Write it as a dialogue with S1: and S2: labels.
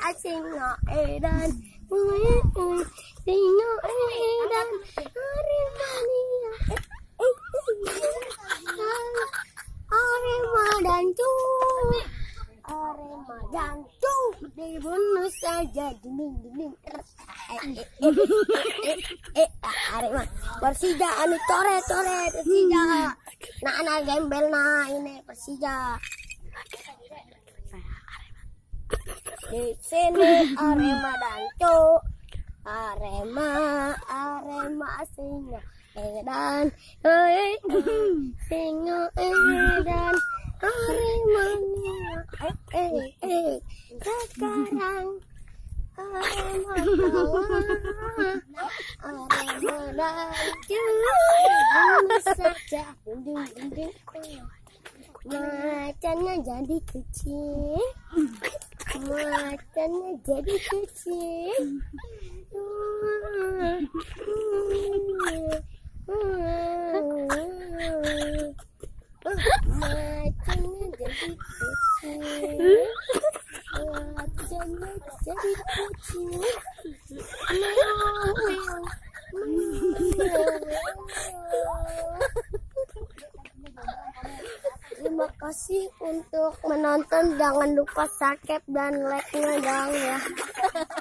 S1: singa edan singa edan Aremania Arema dan cu dibunuh saja dinding Arema Persija anu coret Persija nah gembel nah ini Persija di sini Arema dan cu Arema singa edan singa edan Aremania sekarang Arema dan cu saja dinding macannya jadi kecil macannya jadi kecil macannya jadi kecil macannya jadi kecil Terima kasih untuk menonton. Jangan lupa subscribe dan like-nya dong ya.